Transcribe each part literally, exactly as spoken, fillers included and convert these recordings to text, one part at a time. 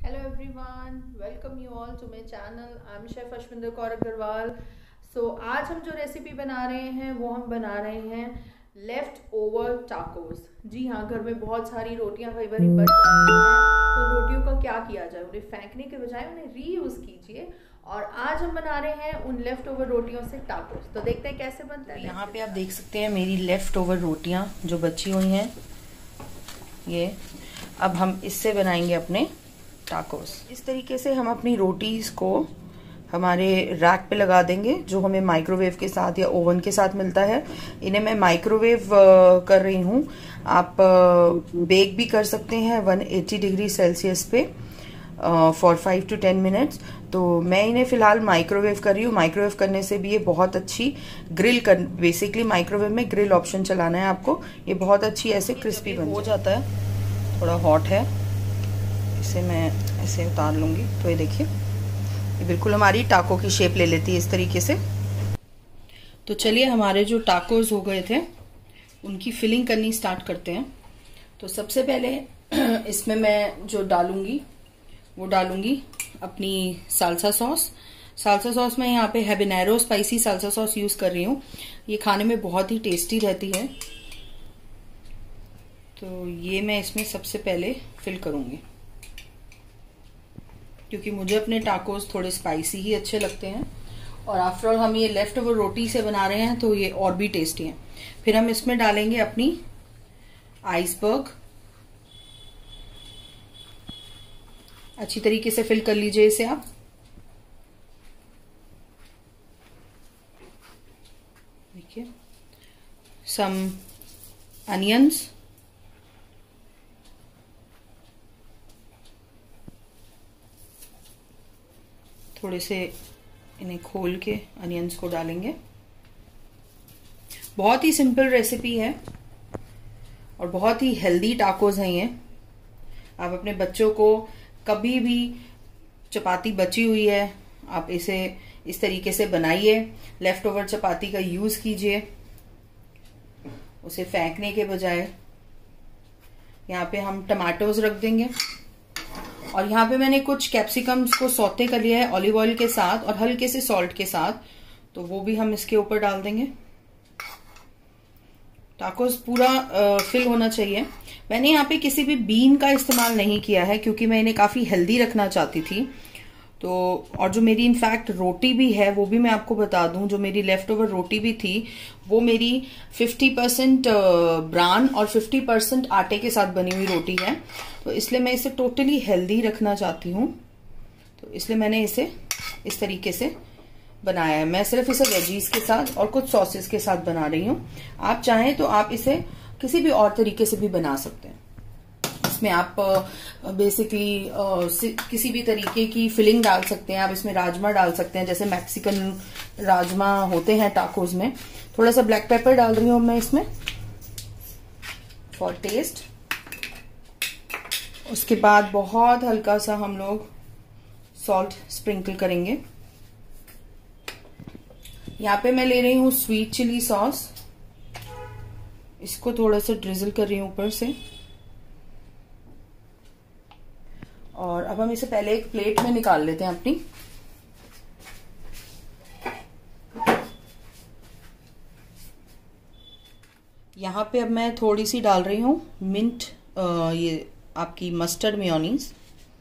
Hello everyone, welcome you all to my channel. I'm Chef Ashwinder Kaur Agarwal. So आज हम जो recipe बना रहे हैं वो हम बना रहे हैं लेफ्ट ओवर टाकोस। जी हाँ, घर में बहुत सारी रोटियां कई बार बच जाती हैं, तो रोटियों का क्या किया जाए, उन्हें फेंकने के बजाय उन्हें रीयूज कीजिए। और आज हम बना रहे हैं उन लेफ्ट ओवर रोटियों से टाकोस। तो देखते हैं कैसे बनता है। यहाँ पे आप देख सकते हैं मेरी लेफ्ट ओवर रोटियां जो बची हुई हैं, ये अब हम इससे बनाएंगे अपने टाकोस। इस तरीके से हम अपनी रोटीज को हमारे रैक पे लगा देंगे जो हमें माइक्रोवेव के साथ या ओवन के साथ मिलता है। इन्हें मैं माइक्रोवेव कर रही हूँ, आप बेक भी कर सकते हैं वन एटी डिग्री सेल्सियस पे for five to ten minutes. तो मैं इन्हें फिलहाल माइक्रोवेव कर रही हूँ। माइक्रोवेव करने से भी ये बहुत अच्छी ग्रिल कर, बेसिकली माइक्रोवेव में ग्रिल ऑप्शन चलाना है आपको। ये बहुत अच्छी ऐसे क्रिस्पी बन हो जाता है। थोड़ा हॉट है, इसे मैं ऐसे उतार लूंगी तो ये देखिए ये बिल्कुल हमारी टाको की शेप ले लेती है इस तरीके से। तो चलिए हमारे जो टाकोस हो गए थे उनकी फिलिंग करनी स्टार्ट करते हैं। तो सबसे पहले इसमें मैं जो डालूंगी वो डालूंगी अपनी साल्सा सॉस। साल्सा सॉस मैं यहाँ पे habanero spicy salsa sauce use कर रही हूँ। ये खाने में बहुत ही टेस्टी रहती है। तो ये मैं इसमें सबसे पहले फिल करूंगी क्योंकि मुझे अपने टाकोस थोड़े स्पाइसी ही अच्छे लगते हैं, और आफ्टर ऑल हम ये लेफ्ट ओवर रोटी से बना रहे हैं तो ये और भी टेस्टी हैं। फिर हम इसमें डालेंगे अपनी आइसबर्ग। अच्छी तरीके से फिल कर लीजिए इसे आप। देखिए सम अनियंस, थोड़े से इन्हें खोल के अनियंस को डालेंगे। बहुत ही सिंपल रेसिपी है और बहुत ही हेल्दी टाकोस हैं ये। आप अपने बच्चों को कभी भी चपाती बची हुई है आप इसे इस तरीके से बनाइए, लेफ्ट ओवर चपाती का यूज कीजिए उसे फेंकने के बजाय। यहाँ पे हम टमाटोज रख देंगे और यहाँ पे मैंने कुछ कैप्सिकम्स को सौते कर लिया है ऑलिव ऑयल के साथ और हल्के से सॉल्ट के साथ, तो वो भी हम इसके ऊपर डाल देंगे। टाकोस पूरा फिल होना चाहिए। मैंने यहाँ पे किसी भी बीन का इस्तेमाल नहीं किया है क्योंकि मैं इन्हें काफी हेल्दी रखना चाहती थी। तो और जो मेरी इनफैक्ट रोटी भी है वो भी मैं आपको बता दूं, जो मेरी लेफ्ट ओवर रोटी भी थी वो मेरी फिफ्टी परसेंट ब्रान और फिफ्टी परसेंट आटे के साथ बनी हुई रोटी है। तो इसलिए मैं इसे टोटली हेल्दी रखना चाहती हूँ, तो इसलिए मैंने इसे इस तरीके से बनाया है। मैं सिर्फ इसे वेजीज के साथ और कुछ सॉसेस के साथ बना रही हूँ। आप चाहें तो आप इसे किसी भी और तरीके से भी बना सकते हैं। इसमें आप बेसिकली किसी भी तरीके की फिलिंग डाल सकते हैं। आप इसमें राजमा डाल सकते हैं, जैसे मैक्सिकन राजमा होते हैं टाकोस में। थोड़ा सा ब्लैक पेपर डाल रही हूँ मैं इसमें फॉर टेस्ट। उसके बाद बहुत हल्का सा हम लोग सॉल्ट स्प्रिंकल करेंगे। यहाँ पे मैं ले रही हूँ स्वीट चिली सॉस, इसको थोड़ा सा ड्रिजल कर रही हूँ ऊपर से। और अब हम इसे पहले एक प्लेट में निकाल लेते हैं अपनी। यहाँ पे अब मैं थोड़ी सी डाल रही हूँ मिंट, आ, ये आपकी मस्टर्ड मेयोनीज।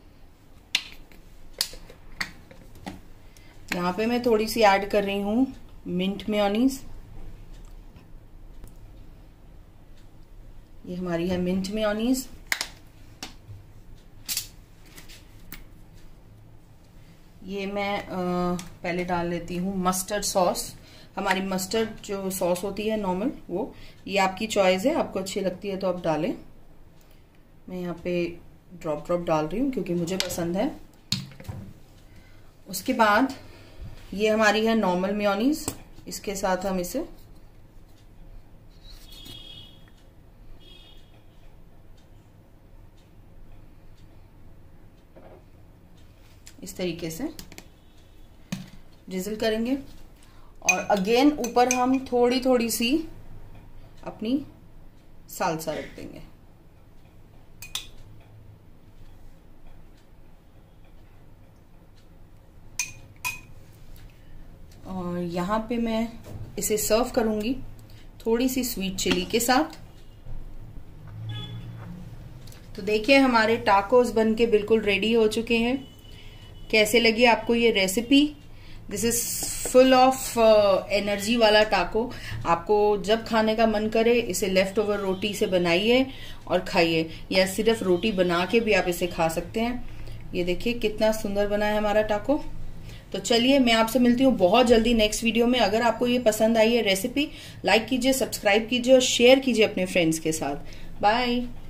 यहाँ पे मैं थोड़ी सी ऐड कर रही हूँ मिंट मेयोनीज। ये हमारी है मिंट मेयोनीज। ये मैं आ, पहले डाल लेती हूँ मस्टर्ड सॉस। हमारी मस्टर्ड जो सॉस होती है नॉर्मल, वो ये आपकी चॉइस है, आपको अच्छी लगती है तो आप डालें। मैं यहाँ पे ड्रॉप ड्रॉप डाल रही हूँ क्योंकि मुझे पसंद है। उसके बाद ये हमारी है नॉर्मल मेयोनीज, इसके साथ हम इसे इस तरीके से ड्रिजल करेंगे। और अगेन ऊपर हम थोड़ी थोड़ी सी अपनी साल्सा रख देंगे। यहाँ पे मैं इसे सर्व करूंगी थोड़ी सी स्वीट चिली के साथ। तो देखिए हमारे टाकोस बनके बिल्कुल रेडी हो चुके हैं। कैसे लगी आपको ये recipe? This is full of energy वाला टाको। आपको जब खाने का मन करे इसे लेफ्ट ओवर रोटी से बनाइए और खाइए, या सिर्फ रोटी बना के भी आप इसे खा सकते हैं। ये देखिए कितना सुंदर बना है हमारा टाको। तो चलिए मैं आपसे मिलती हूँ बहुत जल्दी नेक्स्ट वीडियो में। अगर आपको ये पसंद आई है रेसिपी, लाइक कीजिए, सब्सक्राइब कीजिए और शेयर कीजिए अपने फ्रेंड्स के साथ। बाय।